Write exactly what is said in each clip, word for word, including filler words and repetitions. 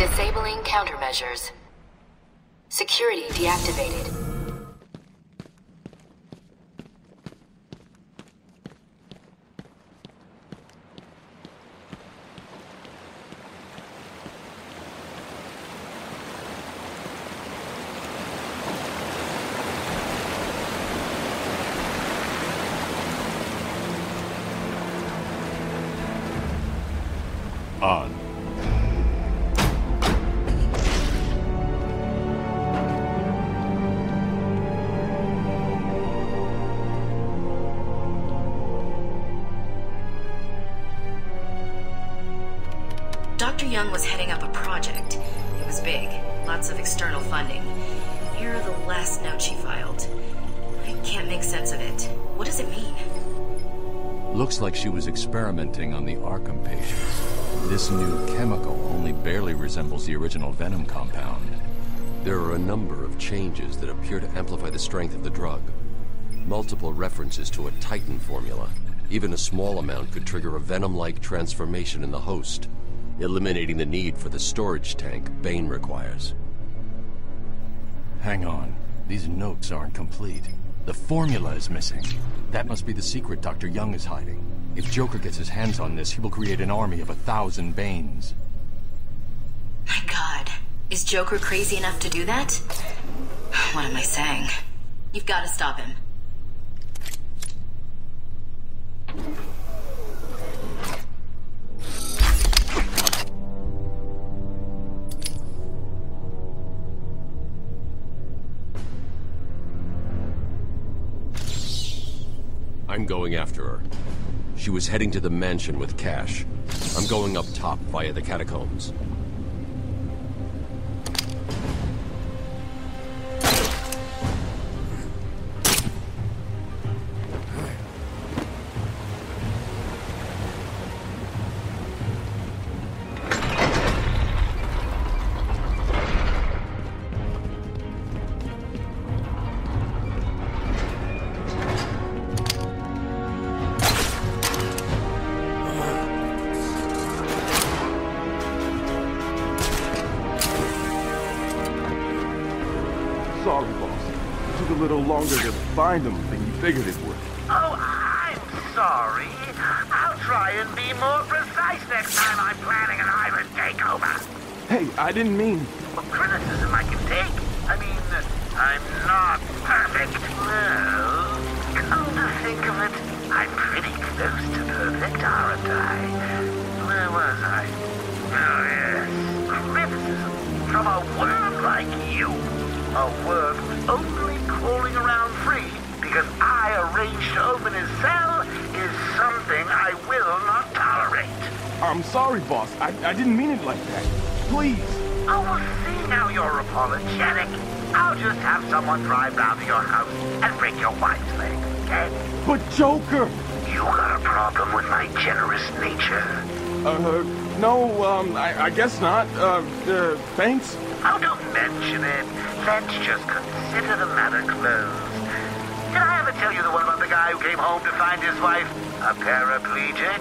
Disabling countermeasures. Security deactivated. On. Doctor Young was heading up a project. It was big, lots of external funding. Here are the last notes she filed. I can't make sense of it. What does it mean? Looks like she was experimenting on the Arkham patients. This new chemical only barely resembles the original venom compound. There are a number of changes that appear to amplify the strength of the drug. Multiple references to a Titan formula. Even a small amount could trigger a venom-like transformation in the host, eliminating the need for the storage tank Bane requires. Hang on. These notes aren't complete. The formula is missing. That must be the secret Doctor Young is hiding. If Joker gets his hands on this, he will create an army of a thousand Banes. My God. Is Joker crazy enough to do that? What am I saying? You've got to stop him. I'm going after her. She was heading to the mansion with cash. I'm going up top via the catacombs. Sorry, boss. It took a little longer to find them than you figured it would. Oh, I'm sorry. I'll try and be more precise next time I'm planning an island takeover. Hey, I didn't mean... Well, criticism I can take. I mean, I'm not perfect. Well, come to think of it, I'm pretty close to perfect, aren't I? Where was I? Oh, yes. Criticism from a worm like you. A worm who's only crawling around free because I arranged to open his cell is something I will not tolerate. I'm sorry, boss. I, I didn't mean it like that. Please. Oh, well, see now you're apologetic. I'll just have someone drive round to your house and break your wife's leg, okay? But Joker! You got a problem with my generous nature? Uh, no, um, I, I guess not. Uh, uh, thanks. Oh, don't mention it. Let's just consider the matter closed. Did I ever tell you the one about the guy who came home to find his wife a paraplegic?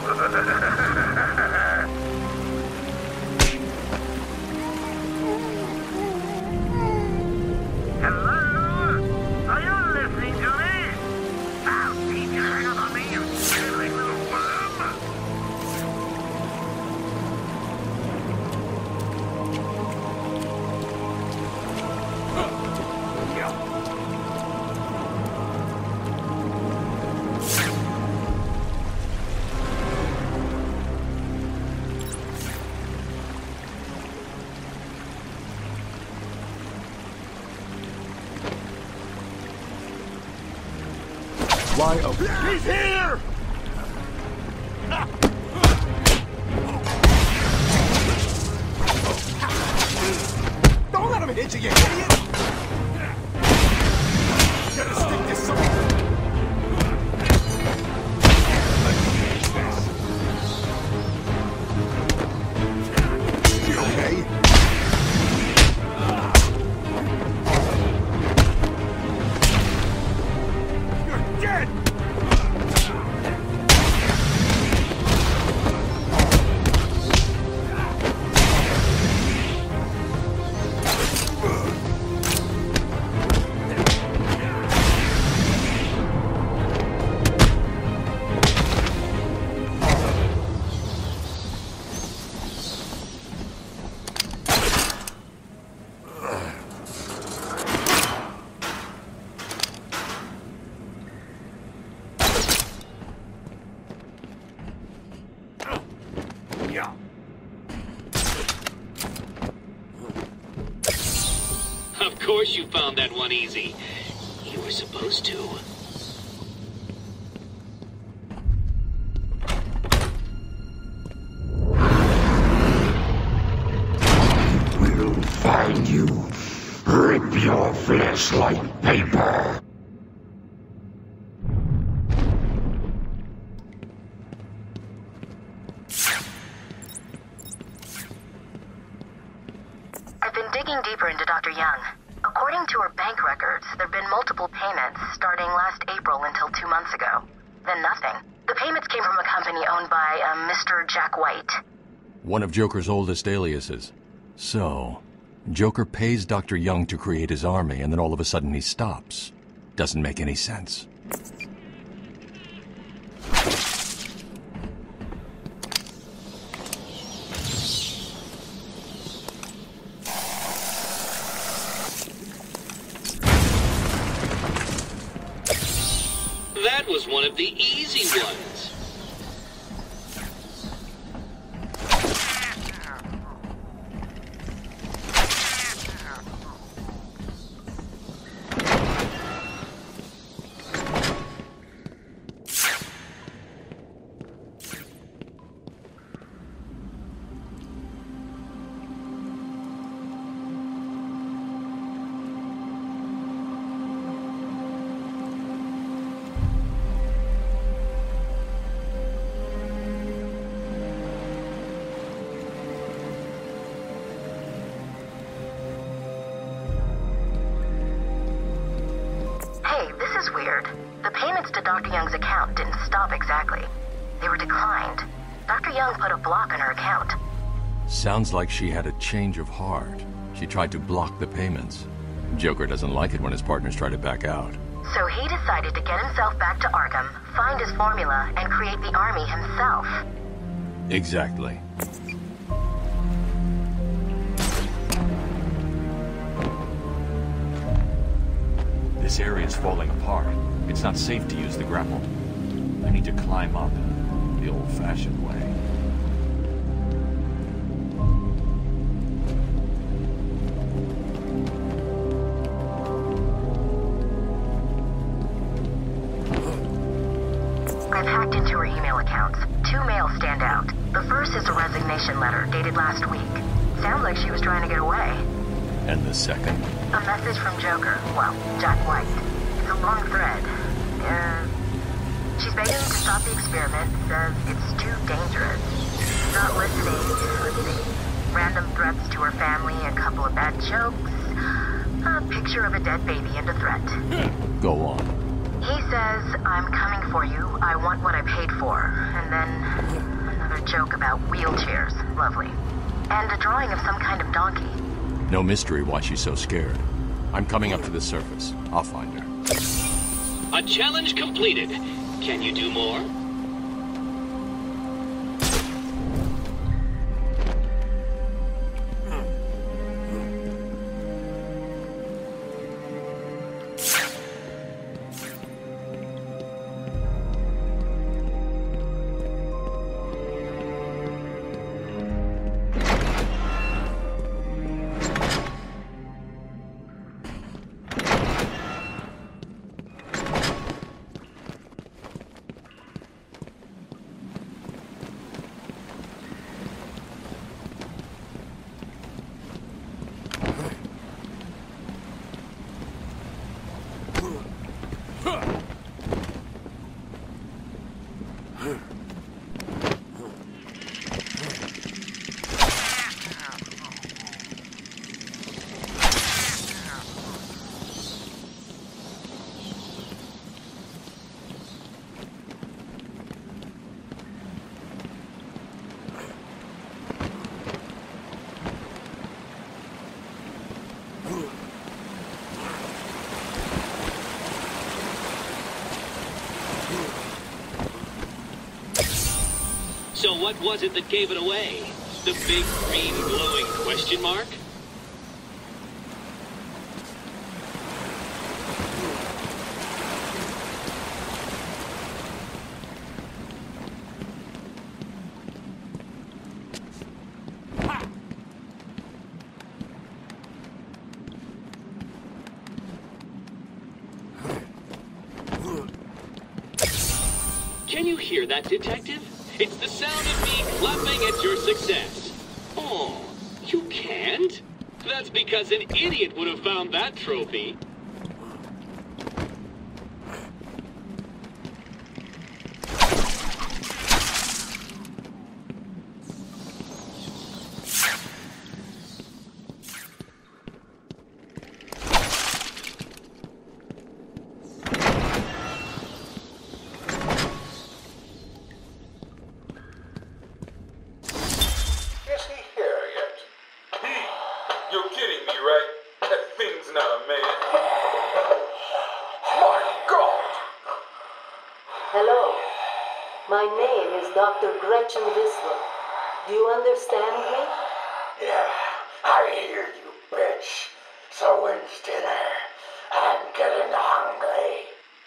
Hello? Are you listening to me? I'll keep your hand on me, you silly little worm. Why, oh... He's here! Don't let him hit you, you idiot! Gotta stick this somewhere. You okay? You're dead! course you found that one easy. You were supposed to. We'll find you. Rip your flesh like paper. I've been digging deeper into Doctor Young. According to her bank records, there have been multiple payments starting last April until two months ago. Then nothing. The payments came from a company owned by a Mister Jack White. One of Joker's oldest aliases. So, Joker pays Doctor Young to create his army, and then all of a sudden he stops. Doesn't make any sense. That was one of the easy ones. Weird. The payments to Doctor Young's account didn't stop exactly. They were declined. Doctor Young put a block on her account. Sounds like she had a change of heart. She tried to block the payments. Joker doesn't like it when his partners try to back out. So he decided to get himself back to Arkham, find his formula, and create the army himself. Exactly. This area is falling apart. It's not safe to use the grapple. I need to climb up the old-fashioned way. I've hacked into her email accounts. Two mails stand out. The first is a resignation letter dated last week. Sounds like she was trying to get away. And the second? A message from Joker. Well, Jack White. It's a long thread. Uh, she's begging to stop the experiment. Says it's too dangerous. She's not listening. Let's see. Random threats to her family, a couple of bad jokes, a picture of a dead baby, and a threat. Go on. He says, I'm coming for you. I want what I paid for. And then another joke about wheelchairs. Lovely. And a drawing of some kind of donkey. No mystery why she's so scared. I'm coming up to the surface. I'll find her. A challenge completed. Can you do more? So what was it that gave it away? The big green glowing question mark? Can you hear that, Detective? It's the sound of me clapping at your success. Oh, you can't? That's because an idiot would have found that trophy. My name is Doctor Gretchen Whistler. Do you understand me? Yeah, I hear you, bitch. So when's dinner? I'm getting hungry.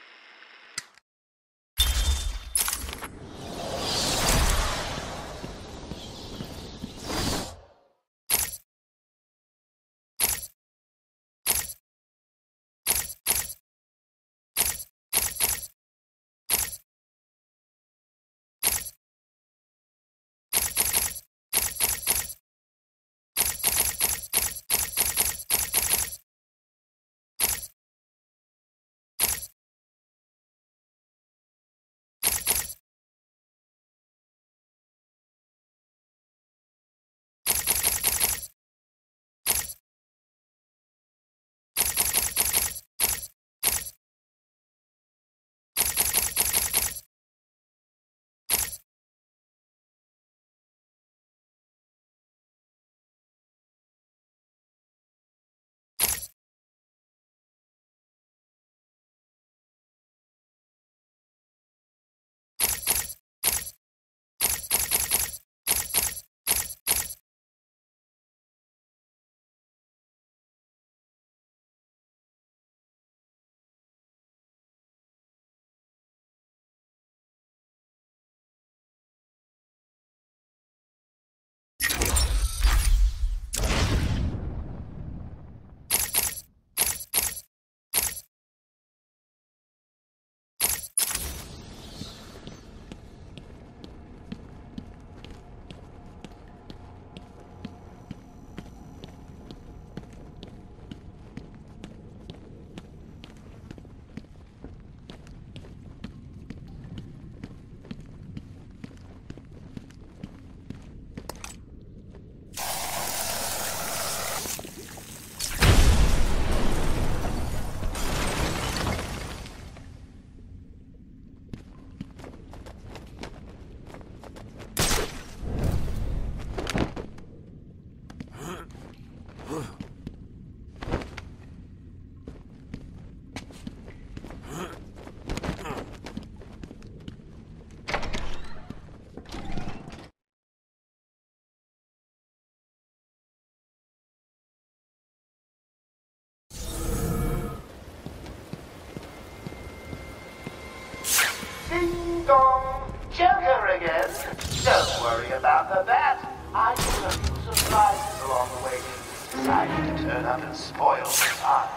Ding dong! Joker again! Don't worry about the bat. I put a few surprises along the way. Decided to turn up and spoil the time.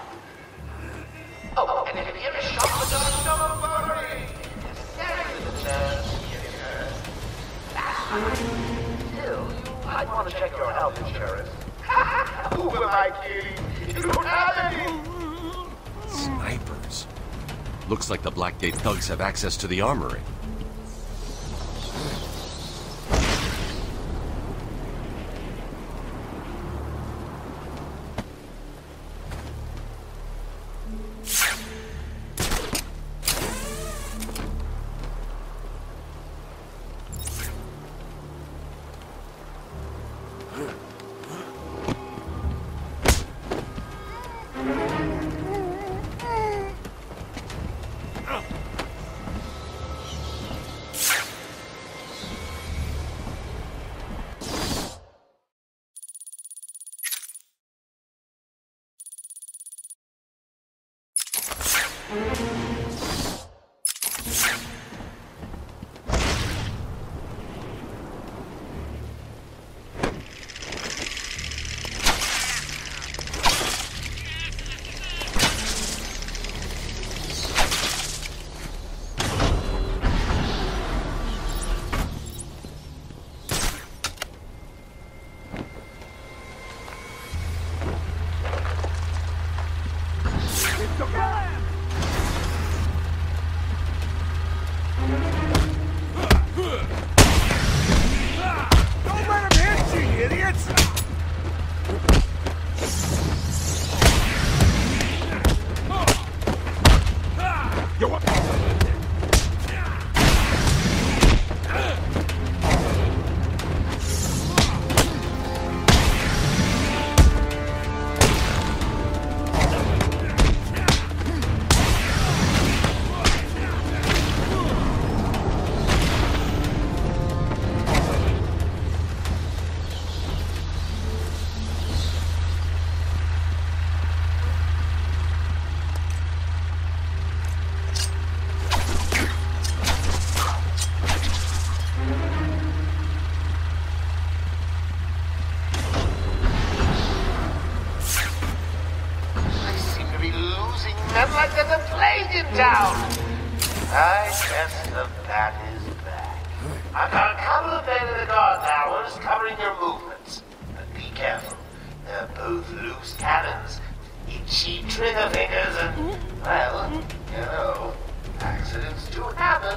Oh, and if you hear a shot in the dark, don't worry! Sarah's the chance to get hurt. That's right. Still, you might want to check your health insurance. Who am I kidding? You don't have any! Snipers. Looks like the Blackgate thugs have access to the armory. Don't let him hit you, you idiots! Yo, what? Not like there's a plague in town. I guess the bat is back. I've got a couple of men in the guard towers covering your movements. But be careful. They're both loose cannons, itchy trigger fingers, and, well, you know, accidents do happen.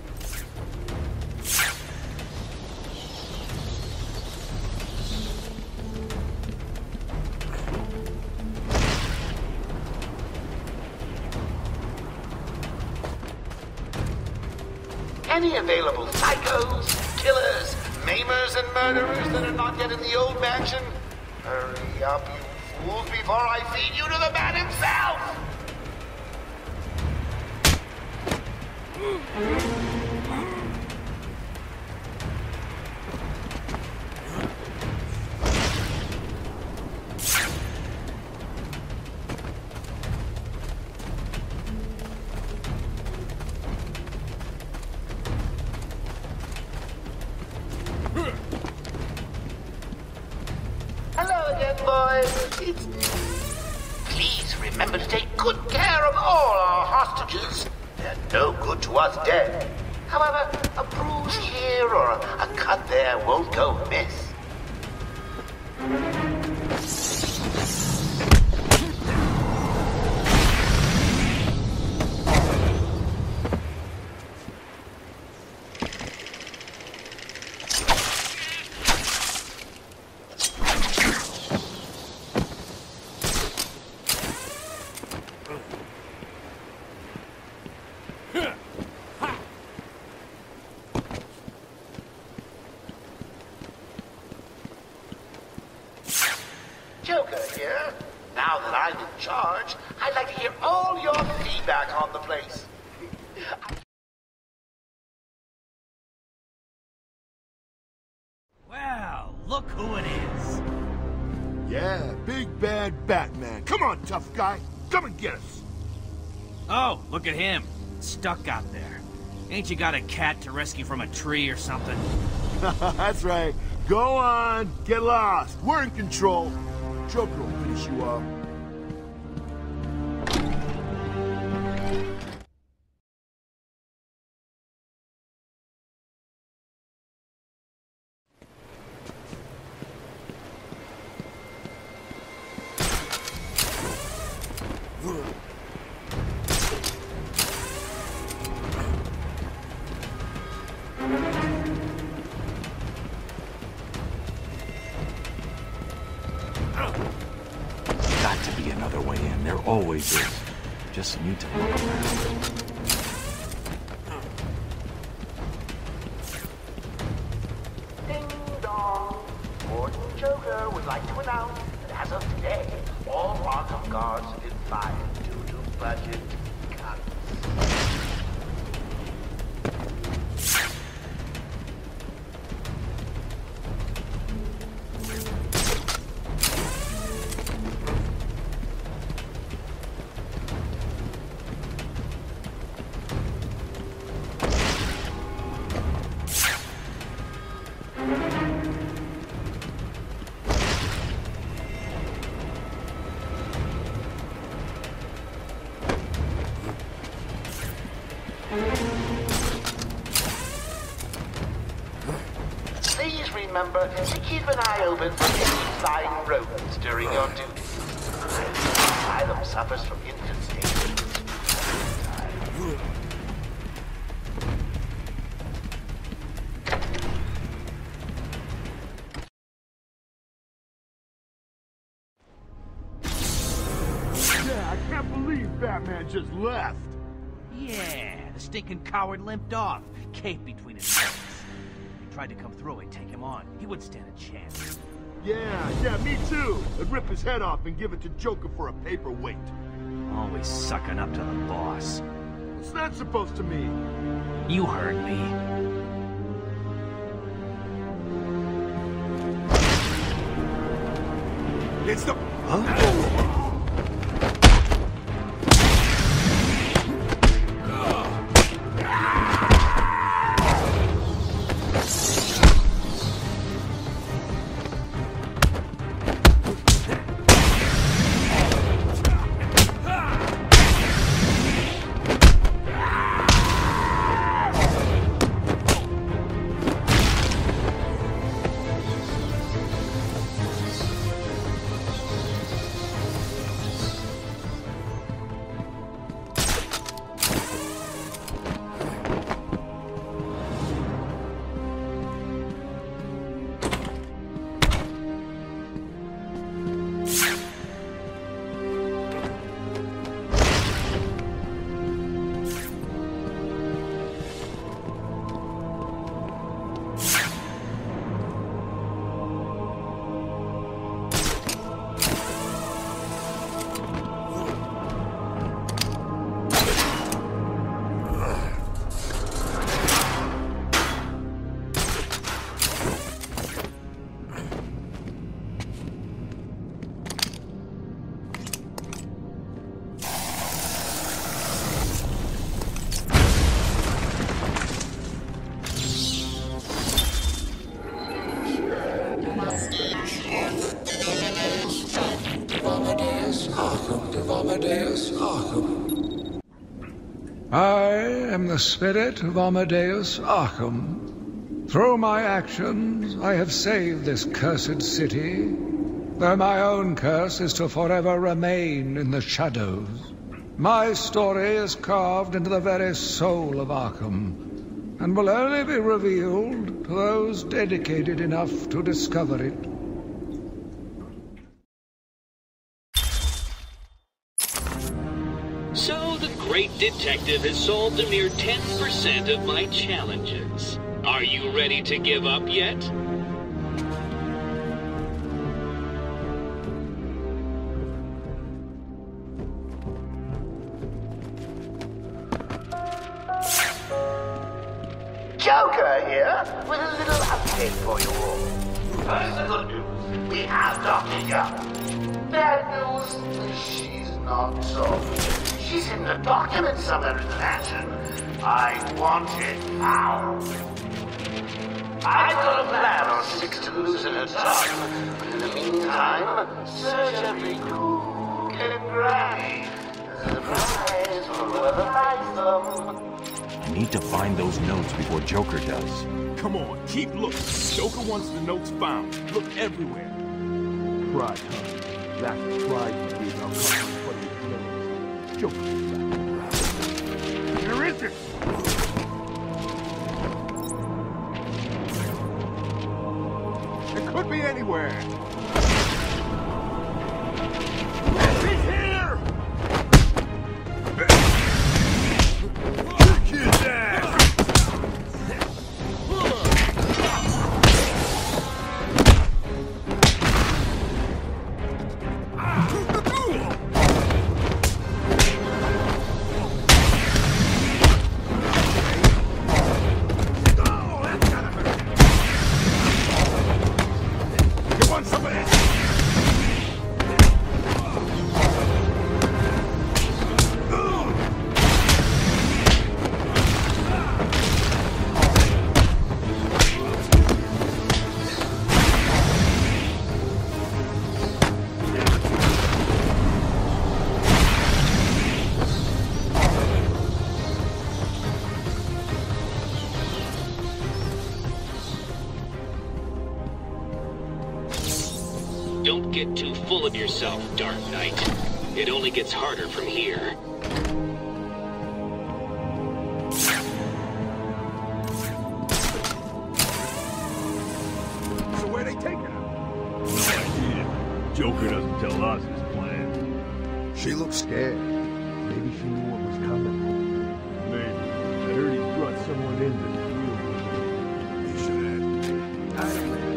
Any available psychos, killers, maimers, and murderers that are not yet in the old mansion? Hurry up, you fools, before I feed you to the man himself! Hello again, boys. It's... Please remember to take good care of all our hostages. They're no good to us dead. However, a bruise here or a, a cut there won't go amiss. Joker here. Now that I'm in charge, I'd like to hear all your feedback on the place. Well, look who it is. Yeah, big bad Batman. Come on, tough guy. Come and get us. Oh, look at him. Stuck out there. Ain't you got a cat to rescue from a tree or something? That's right. Go on, get lost. We're in control. Joker will finish you up. Got to be another way in. There always is. Just need to look around. Ding dong. Warden Joker would like to announce that as of today, all Arkham guards have been fired due to budget cuts. Please remember to keep an eye open for any flying rodents during your duty. Asylum suffers from infancy. Yeah, I can't believe Batman just left. Yeah, the stinking coward limped off, cape between his legs. We tried to come through and take him on. He wouldn't stand a chance. Yeah, yeah, me too. I'd rip his head off and give it to Joker for a paperweight. Always sucking up to the boss. What's that supposed to mean? You heard me. It's the... Huh? Amadeus Arkham. I am the spirit of Amadeus Arkham. Through my actions, I have saved this cursed city, though my own curse is to forever remain in the shadows. My story is carved into the very soul of Arkham, and will only be revealed to those dedicated enough to discover it. So the great detective has solved a mere ten percent of my challenges. Are you ready to give up yet? Joker here with a little update for you all. First, the good news. We have Doctor Young. Bad news. She's not so. She's in the document somewhere in the mansion. I want it found. I've got a plan on six to loosen her tongue. But in the meantime, search every nook and cranny. There's a prize for whoever finds them. I need to find those notes before Joker does. Come on, keep looking. Joker wants the notes found. Look everywhere. Pride, huh? That's pride to be our common funny. Joker. Where is it? It could be anywhere. He's here! Kick his ass! Don't get too full of yourself, Dark Knight. It only gets harder from here. So where they taking her? No idea. Joker doesn't tell us his plan. She looks scared. Maybe she knew what was coming. Maybe. I heard he brought someone in to He should have. I don't know.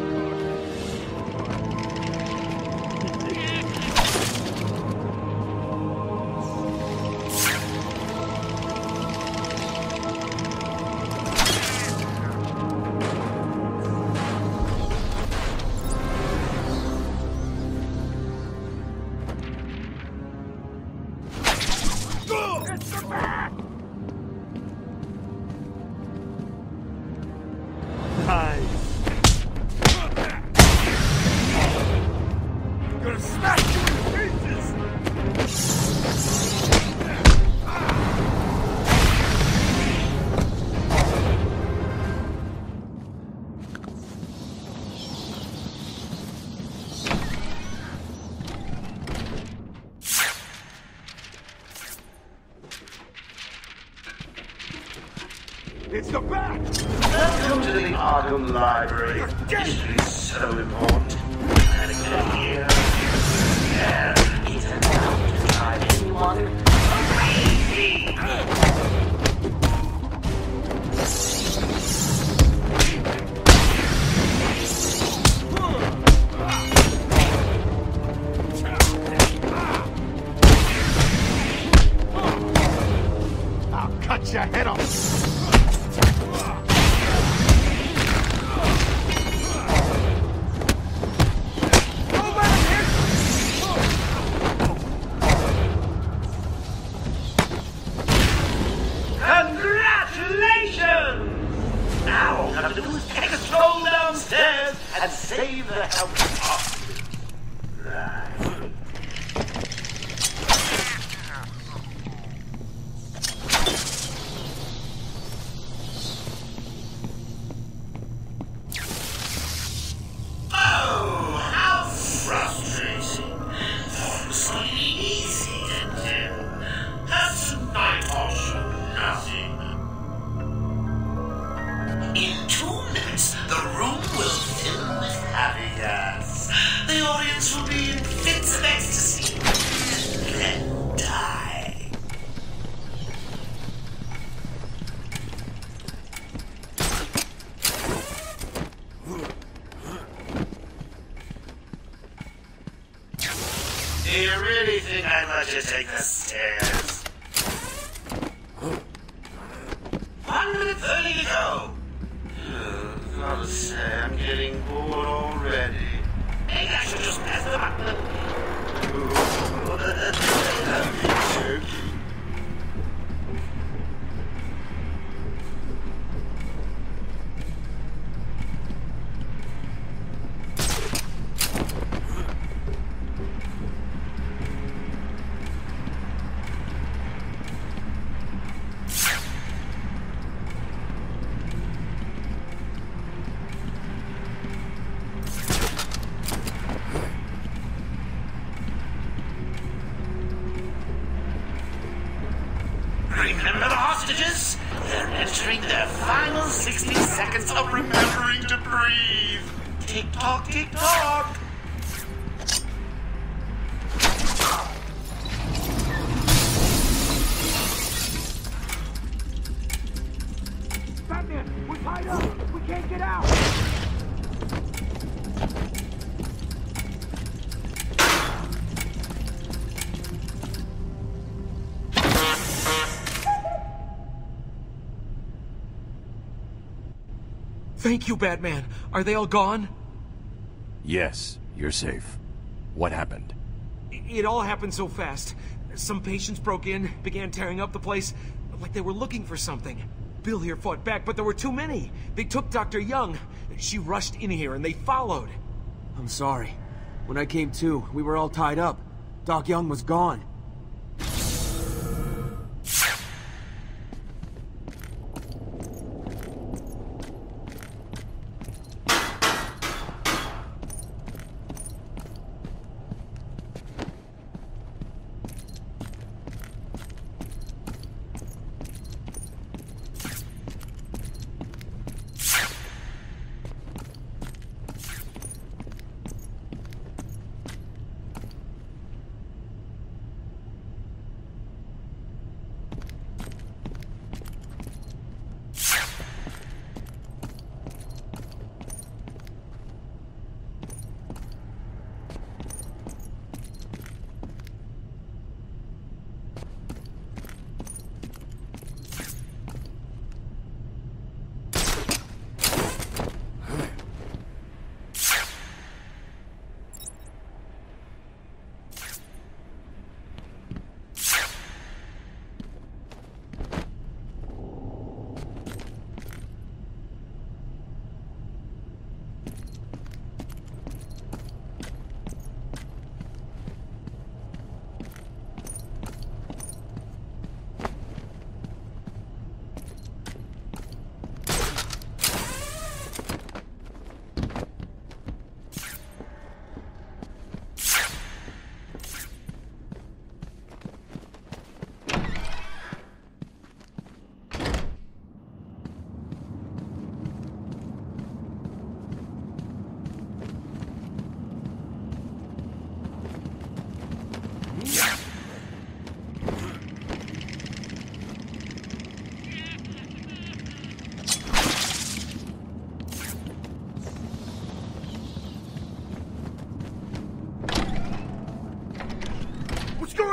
It's the bat! Welcome to the Arkham Library. History is so important. And again here, there is enough to drive anyone crazy. I'll cut your head off! And save the help possibly. Right. Oh, how frustrating. Thought it was something easy to do. Has tonight taught you nothing? In two minutes, the room will fill with caveats. The audience will be in fits of ecstasy, then die. Do you really think I'd let you take the stairs? One minute thirty to go. Gotta say, I'm getting bored already. Maybe I should just press the button. Jerky. Remember the hostages? They're entering their final sixty seconds of remembering to breathe. Tick-tock, tick-tock. Batman, we're tied up! We can't get out! Thank you, Batman. Are they all gone? Yes, you're safe. What happened? It all happened so fast. Some patients broke in, began tearing up the place, like they were looking for something. Bill here fought back, but there were too many. They took Doctor Young. She rushed in here and they followed. I'm sorry. When I came to, we were all tied up. Doc Young was gone.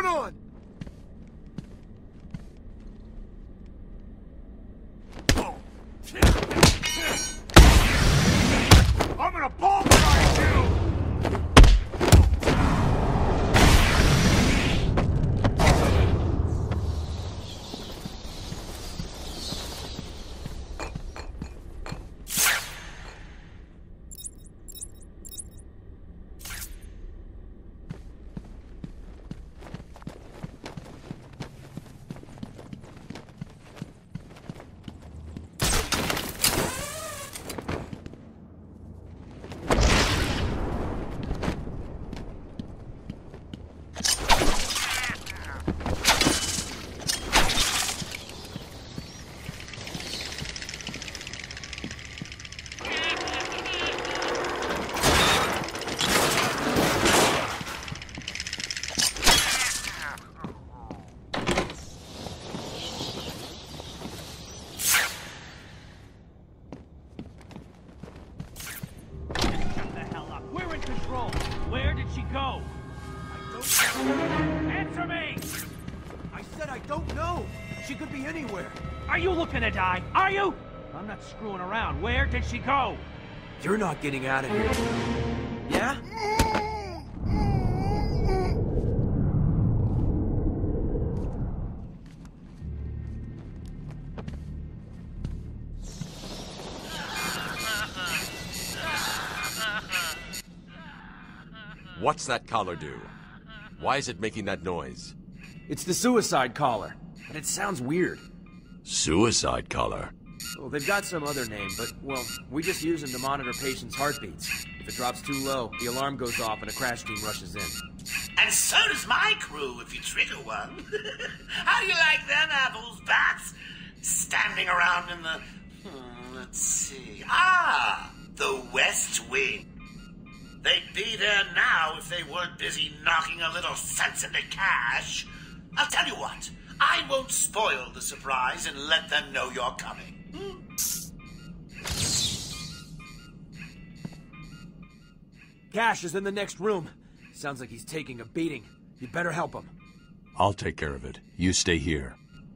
on? I'm gonna pulverize you! Where did she go? I don't know. Answer me! I said I don't know. She could be anywhere. Are you looking to die? Are you? I'm not screwing around. Where did she go? You're not getting out of here. Yeah? What's that collar do? Why is it making that noise? It's the suicide collar, but it sounds weird. Suicide collar? Well, they've got some other name, but, well, we just use them to monitor patients' heartbeats. If it drops too low, the alarm goes off and a crash team rushes in. And so does my crew if you trigger one. How do you like them apples, bats? Standing around in the... Hmm, let's see... Ah! The West Wing. They'd be there now if they weren't busy knocking a little sense into cash. I'll tell you what. I won't spoil the surprise and let them know you're coming. Cash is in the next room. Sounds like he's taking a beating. You'd better help him. I'll take care of it. You stay here.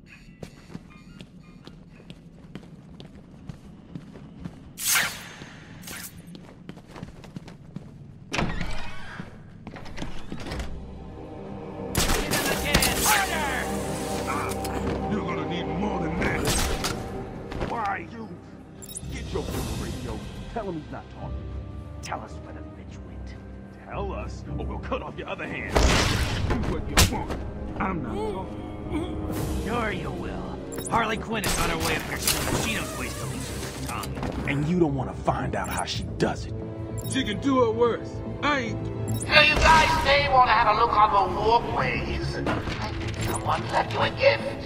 You're gonna need more than that. Why, you... Get your radio. Tell him he's not talking. Tell us where the bitch went. Tell us, or we'll cut off your other hand. Do what you want. I'm not talking. Sure you will. Harley Quinn is on her way up here soon. She knows ways to loosen her tongue. And you don't want to find out how she does it. She can do it worse. I ain't... Now you guys may want to have a look on the walkways. I think someone left you a gift.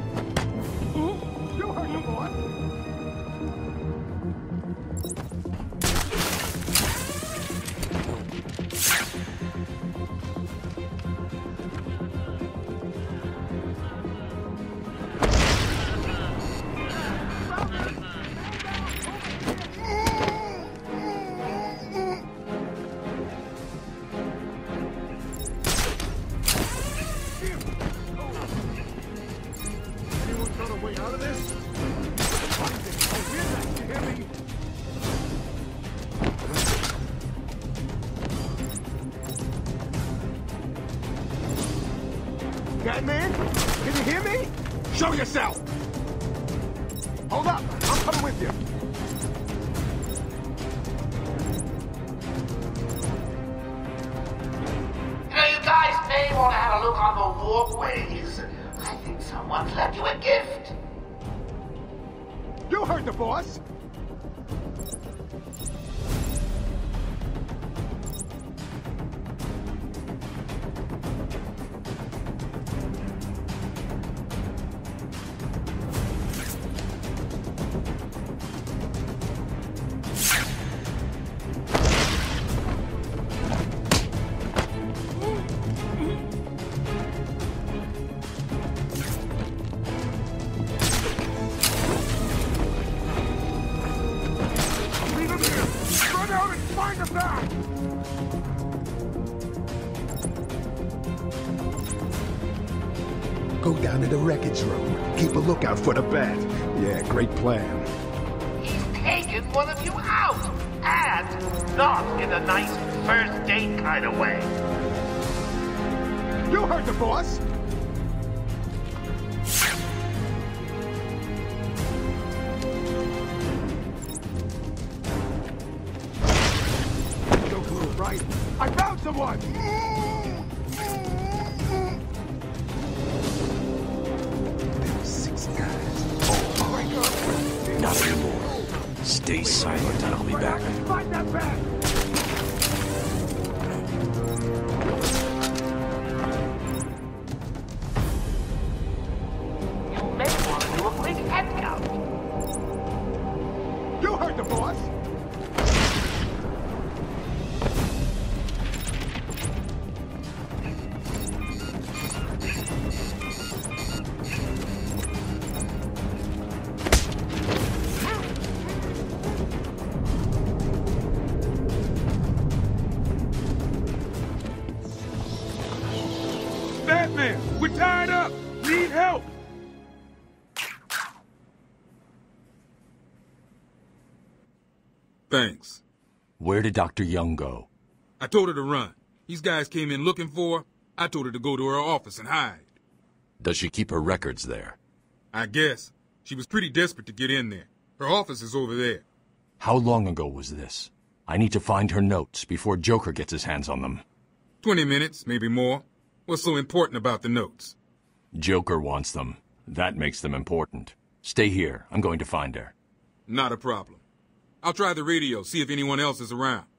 You heard the boy. Batman? Can you hear me? Show yourself! Hold up! I'm coming with you! Now you guys may want to have a look on the walkways. I think someone left you a gift. You heard the boss! Go down to the wreckage room. Keep a lookout for the bat. Yeah, great plan. He's taken one of you out! And not in a nice first date kind of way. You heard the boss! Joker, right? I found someone! Six guys. Oh, not anymore. Stay silent and I'll be back. Find that bat! You may want to do a quick head count. You heard the boss! Batman, we're tied up! Need help! Thanks. Where did Doctor Young go? I told her to run. These guys came in looking for her. I told her to go to her office and hide. Does she keep her records there? I guess. She was pretty desperate to get in there. Her office is over there. How long ago was this? I need to find her notes before Joker gets his hands on them. Twenty minutes, maybe more. What's so important about the notes? Joker wants them. That makes them important. Stay here. I'm going to find her. Not a problem. I'll try the radio, see if anyone else is around.